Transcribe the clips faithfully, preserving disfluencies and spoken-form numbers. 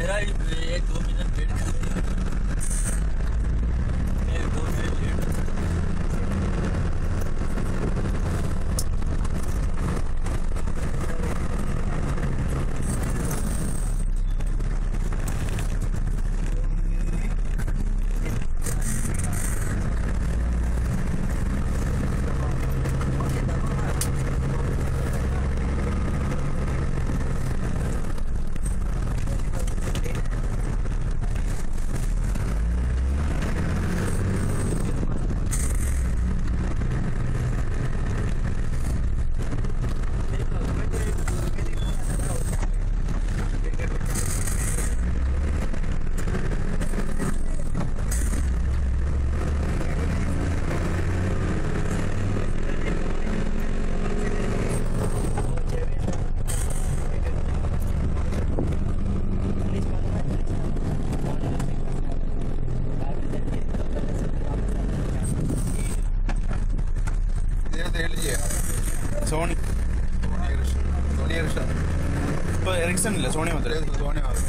मेरा एक दो मिनट वेट कर एक दो मिनट लेट സോണി സോണി റിക്ഷ ഇപ്പോൾ എറിക്സൺ ഇല്ല, സോണി മാത്രമേ സോണി മാത്രം.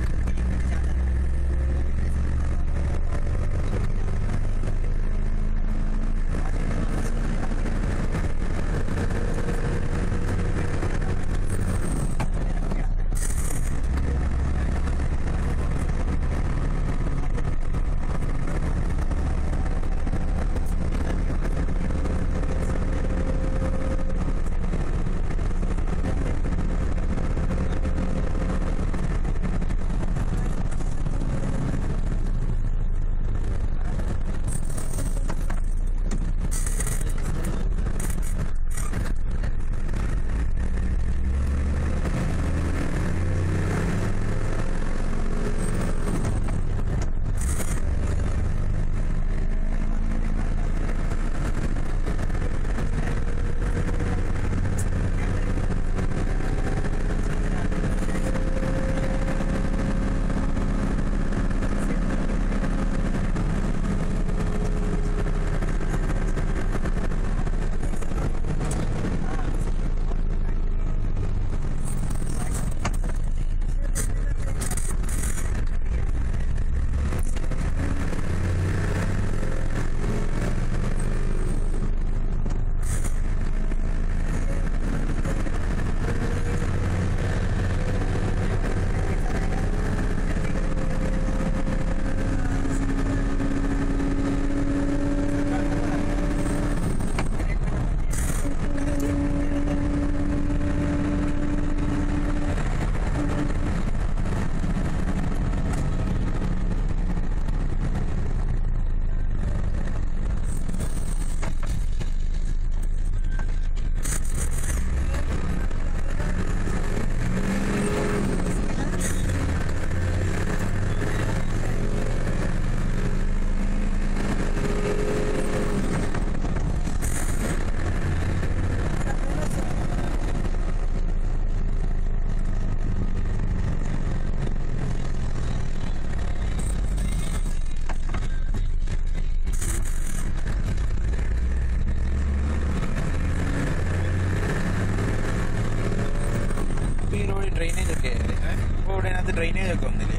ഡ്രെയിനേജ് ഒക്കെ ഇപ്പോൾ ഇവിടെ അതിനകത്ത് ഡ്രെയിനേജ് ഒക്കെ വന്നില്ലേ?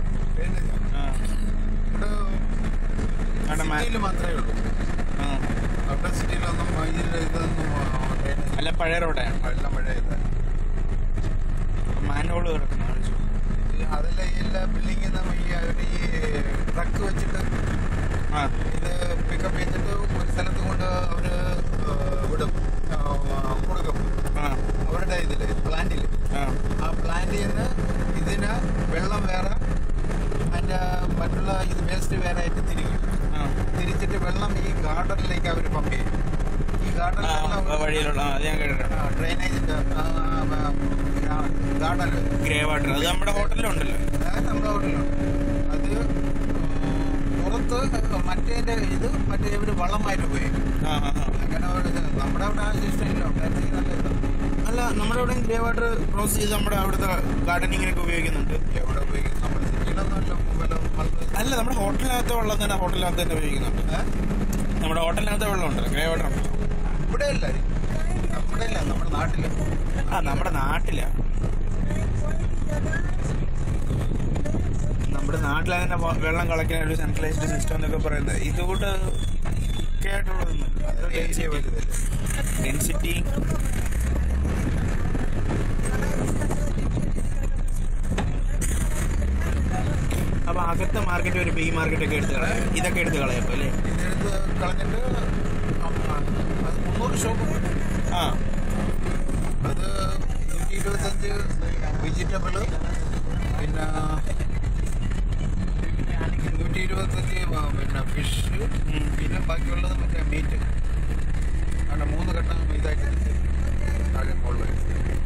മാത്രമേ ഉള്ളൂ. അവിടെ സിറ്റിയിലൊന്നും ഇതൊന്നും അല്ല, പഴയ റോഡാണ്, എല്ലാം പഴയ ഇതാണ്. മാൻഹോള് കിടക്കുന്ന അതെല്ലാം ഈ എല്ലാ ബിൽഡിങ്ങിൽ നിന്നും ഈ ഈ ട്രക്ക് വെച്ചിട്ട് ഇത് പിക്കപ്പ് ചെയ്തിട്ട് ഒരു സ്ഥലത്ത് കൊണ്ട് അവർ വിടും, കൊടുക്കും അവരുടെ ഇതില് പ്ലാന്റിൽ. ആ പ്ലാന്റിൽ നിന്ന് ഇതിന് വെള്ളം വേറെ, അതിൻ്റെ മറ്റുള്ള ഇത് വേസ്റ്റ് വേറെ ആയിട്ട് തിരിക്കും. തിരിച്ചിട്ട് വെള്ളം ഈ ഗാർഡനിലേക്ക് അവർ പമ്പ് ചെയ്യും. ഈ വഴിയിലുള്ള ഡ്രെയിനേജിന്റെ ഗാർഡൻ ഗ്രേ വാട്ടർ അത് നമ്മുടെ ഹോട്ടലിലുണ്ടല്ലോ. നമ്മുടെ ഹോട്ടലുണ്ട്. അത് പുറത്ത് മറ്റേ ഇത് മറ്റേ ഇവര് വള്ളമായിട്ട് ഉപയോഗിക്കും. അങ്ങനെ നമ്മുടെ അവിടെ ആ സിസ്റ്റം ഇല്ല. അല്ല, നമ്മുടെ അവിടെ ഗ്രേ വാട്ടർ ക്രോസ് ചെയ്ത് നമ്മുടെ അവിടുത്തെ ഗാർഡനിങ്ങിനൊക്കെ ഉപയോഗിക്കുന്നുണ്ട്. എവിടെ ഉപയോഗിക്കും? നമ്മുടെ സിറ്റിയിലൊന്നും അല്ല, നമ്മുടെ ഹോട്ടലിനകത്തെ വെള്ളം തന്നെ ഹോട്ടലിനകത്ത് തന്നെ ഉപയോഗിക്കുന്നുണ്ട്. നമ്മുടെ ഹോട്ടലിനകത്തെ വെള്ളം ഉണ്ടല്ലോ, ഗ്രേ വാട്ടർ ഉണ്ടല്ലോ. ഇവിടെ അല്ല, നമ്മുടെ ഇല്ല, നമ്മുടെ നാട്ടില്. ആ, നമ്മുടെ നാട്ടിലാ. നാട്ടിലെ തന്നെ വെള്ളം കളയ്ക്കാൻ ഒരു സെൻട്രലൈസ്ഡ് സിസ്റ്റം എന്നൊക്കെ പറയുന്നത് ഇതുകൂട്ട് കേട്ടുള്ളതൊന്നും ഡെൻസിറ്റി അപ്പൊ അകത്തെ മാർക്കറ്റ് ഒരു ബി മാർക്കറ്റ് ഒക്കെ എടുത്ത് കളയാം, ഇതൊക്കെ എടുത്ത് കളയപ്പോ അല്ലേ? ഇതെടുത്ത് കളഞ്ഞിട്ട് അത് മുന്നൂറ് ഷോപ്പ് ആ അത് നൂറ്റി ഇരുപത്തഞ്ച് വെജിറ്റബിള്, പിന്നെ നൂറ്റി ഇരുപത്തഞ്ച് പിന്നെ ഫിഷ്, പിന്നെ ബാക്കിയുള്ളത് മറ്റേ മീറ്റ്. അങ്ങനെ മൂന്ന് ഘട്ടം ഇതായിട്ട് താഴെ മുകളിൽ